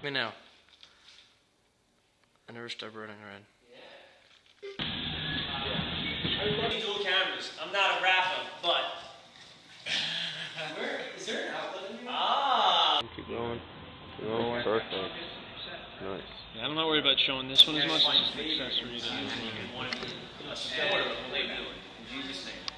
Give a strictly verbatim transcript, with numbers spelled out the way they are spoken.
Me now. I never stopped running red. Yeah. Dual cameras. I'm not a rapper, but where is there an outlet in here? Ah. Keep going. Keep going. Perfect. Nice. Yeah, I'm not worried about showing this one as much as just an accessory. A supporter of the label. In Jesus' name.